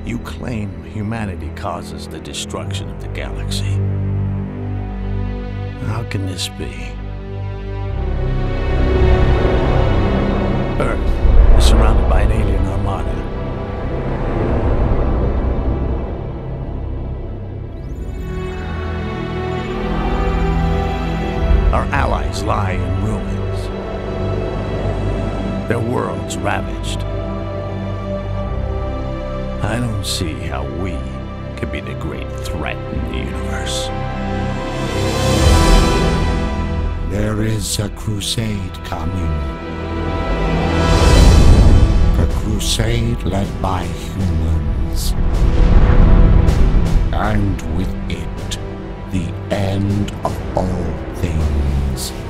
You claim humanity causes the destruction of the galaxy. How can this be? Earth is surrounded by an alien armada. Our allies lie in ruins. Their worlds ravaged. I don't see how we could be the great threat in the universe. There is a crusade coming. A crusade led by humans. And with it, the end of all things.